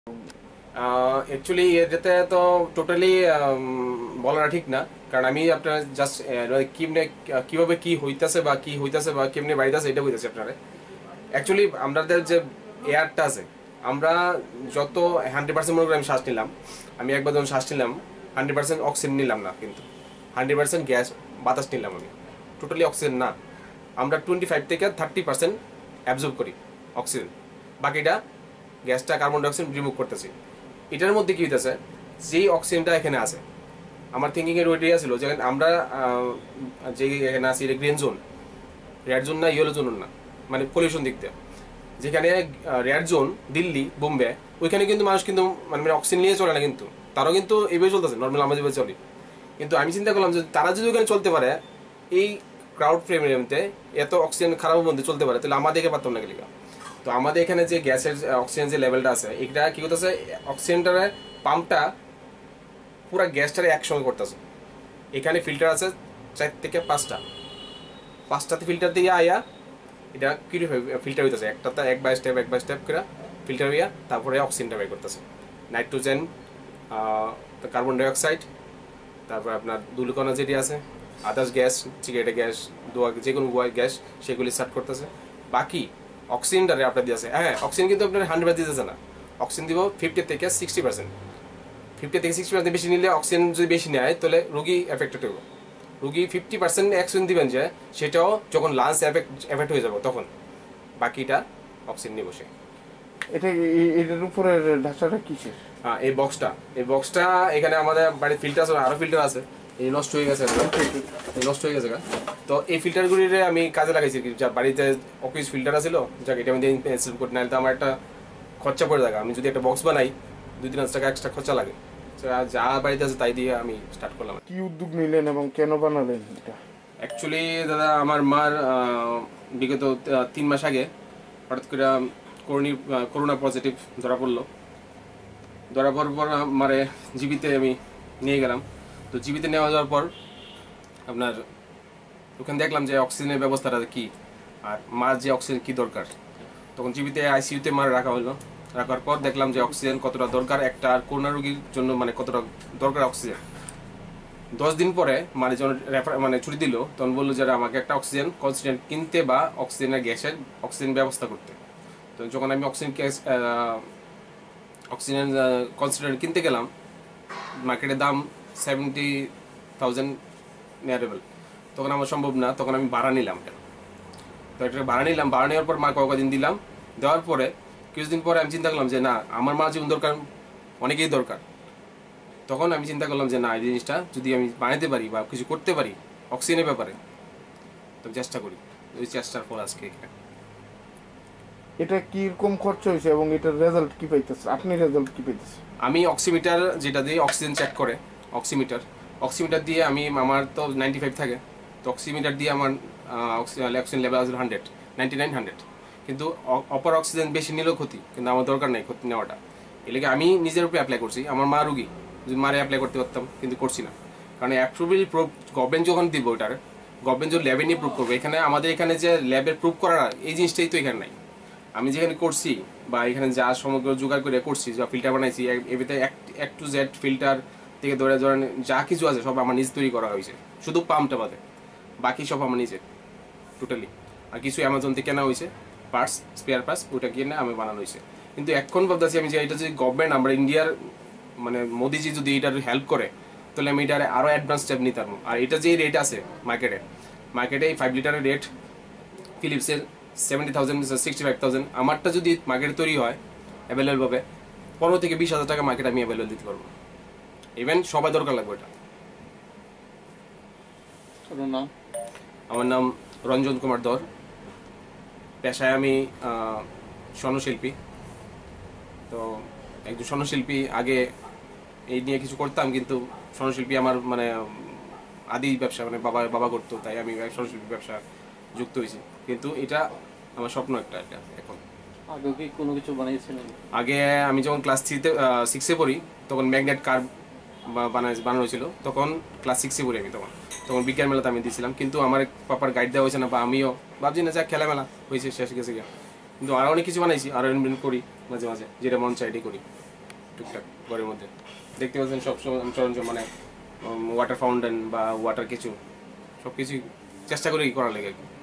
Actually এটাতে তো totally বলাটা ঠিক না, কারণ আমি আপনার জাস্ট কিভাবে কিভাবে কি হইতাছে বা কি হইতাছে বা কেমনে বাইতাছে এটা হইতাছে আপনারা। অ্যাকচুয়ালি আমাদের যে এয়ারটা আছে, আমরা যত 100% মনে করি আমি শ্বাস নিলাম, আমি একবার যখন শ্বাস নিলাম 100% অক্সিজেন নিলাম না, কিন্তু 100% গ্যাস বাতাস নিলাম আমি, টোটালি অক্সিজেন না। আমরা 25 থেকে 30% অ্যাবজর্ব করি অক্সিজেন, বাকিটা গ্যাসটা কার্বন ডাইঅক্সাইড রিমুভ করতেছি। এটার মধ্যে কি হইতেছে, যেই অক্সিজেনটা এখানে আছে, আমার থিঙ্কিং এর ওইটাই ছিল যে আমরা যে এখানে আছি এটা গ্রিন জোন, রেড জোন না, ইয়েলো জোন না, মানে পলিউশন দিক দিয়ে। যেখানে রেড জোন দিল্লি বোম্বে, ওইখানে কিন্তু মানুষ কিন্তু মানে অক্সিজেন নিয়ে চলে না, কিন্তু তারাও কিন্তু এইভাবে চলতেছে, নর্মাল আমরা যেভাবে চলি। কিন্তু আমি চিন্তা করলাম যে তারা যদি ওখানে চলতে পারে এই ক্রাউড ফ্রেমতে, এত অক্সিজেন খারাপের মধ্যে চলতে পারে, তাহলে আমাদেরকে পারতাম না গেলিকা। তো আমাদের এখানে যে গ্যাসের অক্সিজেন যে লেভেলটা আছে, এটা কি করতেছে, অক্সিজেনটার পাম্পটা পুরো গ্যাসটারে একসঙ্গে করতেছে। এখানে ফিল্টার আছে 4 থেকে 5টাতে ফিল্টার দিয়ে আয়া এটা কি ফিল্টার হইতেছে, একটাতে এক বাই স্টেপ করে ফিল্টার হইয়া তারপরে অক্সিজেনটা বের করতেছে। নাইট্রোজেন, কার্বন ডাইঅক্সাইড, তারপর আপনার ধুলিকণা যেটি আছে, আদার্স গ্যাস, সিগারেটের গ্যাস, দোয়া, যে কোনো গ্যাস, সেগুলি স্টার্ট করতেছে। বাকি অক্সিজেনটারে আপনার দিয়েছে, হ্যাঁ অক্সিজেন কিন্তু আপনার 100 দিতেছে না, অক্সিজেন দিব 50 থেকে 60%। 50 থেকে 60% বেশি নিলে, অক্সিজেন যদি বেশি নেয় তাহলে রোগী এফেক্টেড হবে। রোগী 50% অক্সিজেন দিবেন যে, সেটাও যখন লাঞ্চ এফেক্ট হয়ে যাবে তখন বাকিটা অক্সিজেন নিয়ে বসে। এটা এটার উপরে ঢাকাটা কিসের? হ্যাঁ, এই বক্সটা এখানে আমাদের বাড়ির ফিল্টার আছে, আরো ফিল্টার আছে, এই নষ্ট হয়ে গেছে, এই নষ্ট হয়ে গেছে। তো এই ফিল্টারগুলিরে আমি কাজে লাগাইছি, যা বাড়িতে অফিস ফিল্টার আছিল, যাকে এটা আমি ইনস্টল করি, নাহলে তো আমার একটা খরচা পড়ে থাকে। আমি যদি একটা বক্স বানাই 2-3 টাকা এক্সট্রা খরচা লাগে। যা বাড়িতে আছে তাই দিয়ে আমি স্টার্ট করলাম। কি উদ্যোগ নিলেন এবং কেন বানালেন এটা? অ্যাকচুয়ালি দাদা, আমার মার বিগত 3 মাস আগে হঠাৎ করে করোনা পজিটিভ ধরা পড়লো। ধরা পড়ার পর মারে জীবিতে আমি নিয়ে গেলাম। তো জীবিতে নেওয়া যাওয়ার পর আপনার ওখানে দেখলাম যে অক্সিজেনের ব্যবস্থাটা কি, আর মার যে অক্সিজেন কি দরকার। তখন জীবিতে আইসিইউতে মার রাখা হলো। রাখার পর দেখলাম যে অক্সিজেন কতটা দরকার একটা করোনা রোগীর জন্য, মানে কতটা দরকার অক্সিজেন। 10 দিন পরে মানে যখন মানে ছুটি দিল, তখন বললো যে আমাকে একটা অক্সিজেন কনসেন্ট্রেট কিনতে বা অক্সিজেনের গ্যাসের অক্সিজেন ব্যবস্থা করতে। তো যখন আমি অক্সিজেন কনসেন্ট্রেট কিনতে গেলাম, মার্কেটের দাম 70,000 নিয়ারেবল। তখন আমার সম্ভব না, তখন আমি ভাড়া নিলাম। তো একটা ভাড়া নিলাম, ভাড়া নেওয়ার পর মা কদিন দিলাম, দেওয়ার পরে কিছুদিন পরে আমি চিন্তা করলাম যে না, আমার মা যেমন দরকার অনেকেই দরকার। তখন আমি চিন্তা করলাম যে না, এই জিনিসটা যদি আমি বানাতে পারি বা কিছু করতে পারি অক্সিজেনের ব্যাপারে, তো চেষ্টা করি। ওই চেষ্টার ফল আজকে এখানে। এটা কিরকম খরচ হয়েছে এবং এটার রেজাল্ট কি পাইতেছে, আপনি রেজাল্ট কি পাইতেছে? আমি অক্সিমিটার যেটা দিয়ে অক্সিজেন চেক করে, অক্সিমিটার দিয়ে আমি, আমার তো 95 থাকে, তো অক্সিমিটার দিয়ে আমার অক্সিজেন লেভেল আছে 100, 99, 100। কিন্তু অপার অক্সিজেন বেশি নিলেও ক্ষতি, কিন্তু আমার দরকার নেই ক্ষতি নেওয়াটা। এর লেগে আমি নিজের উপরে অ্যাপ্লাই করছি। আমার মা রুগী, যদি মারে অ্যাপ্লাই করতে পারতাম, কিন্তু করছি না। কারণ অ্যাপ্রুভাল প্রুফ গভর্নমেন্ট যখন দিব, ওটার গভর্নমেন্ট যখন ল্যাবে নিয়ে প্রুভ করবে, এখানে আমাদের এখানে যে ল্যাবের প্রুভ করার এই জিনিসটাই তো এখানে নাই। আমি যেখানে করছি বা এখানে যা সমগ্র জোগাড় করে করছি, যা ফিল্টার বানাইছি, এভিতে এক টু জেড ফিল্টার থেকে ধরেন যা কিছু আছে সব আমার নিজ তৈরি করা হয়েছে, শুধু পাম্পটা বাদে বাকি সব আমার নিজে টোটালি। আর কিছু অ্যামাজন থেকে কেনা হয়েছে পার্টস, স্পেয়ার পার্টস, ওটা কিনে আমি বানানো হয়েছে। কিন্তু এখন ভাবতেছি আমি যে এটা যদি গভর্নমেন্ট, আমরা ইন্ডিয়ার মানে মোদিজি যদি এটার হেল্প করে, তাহলে আমি এটার আরও অ্যাডভান্স স্টেপ নিতে পারবো। আর এটা যে রেট আছে মার্কেটে এই 5 লিটারের রেট ফিলিপসের 70,000, 65,000। আমারটা যদি মার্কেটে তৈরি হয় অ্যাভেলেবল ভাবে, 15,000 থেকে 20,000 টাকা মার্কেট আমি অ্যাভেলেবল দিতে পারবো। ইভেন সবাই দরকার লাগবে এটা। নাম? আমার নাম রঞ্জন কুমার ধর। পেশায় আমি স্বর্ণশিল্পী। তো একজন স্বর্ণশিল্পী, আগে এই নিয়ে কিছু করতাম, কিন্তু স্বর্ণশিল্পী আমার মানে আদি ব্যবসা, মানে বাবা করতো, তাই আমি স্বর্ণশিল্পী ব্যবসা যুক্ত হয়েছি। কিন্তু এটা আমার স্বপ্ন একটা এটা এখন। আগে কি কোনো কিছু বানিয়েছিলেন? আগে আমি যখন ক্লাস 6-এ পড়ি, তখন ম্যাগনেট কার বানানো হয়েছিল। তখন ক্লাস 6-এ পড়ি আমি, তখন বিজ্ঞান মেলাতে আমি দিয়েছিলাম। কিন্তু আমার পাপার গাইড দেওয়া হয়েছে না, বা আমিও ভাবছি না, যা খেলামেলা হয়েছে শেষ গেছে গিয়া। কিন্তু আরও অনেক কিছু বানাইছি, আরও ইনভেন্ট করি মাঝে মাঝে, যেটা মন চাই এটাই করি। টুকটাক ঘরের মধ্যে দেখতে পাচ্ছেন সব সরঞ্জাম মানে ওয়াটার ফাউন্টেন বা ওয়াটার কিছু সব কিছুই চেষ্টা করেই করা লাগে আর কি।